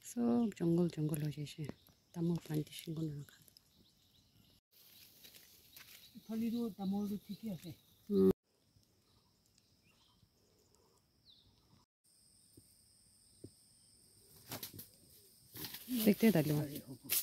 সব জঙ্গল জঙ্গল হয়ে যাইছে তামোল প্লান্টেশন কোনো রাখা ফলিৰো তামোলটো ঠিকই আছে দেখতে থাকলে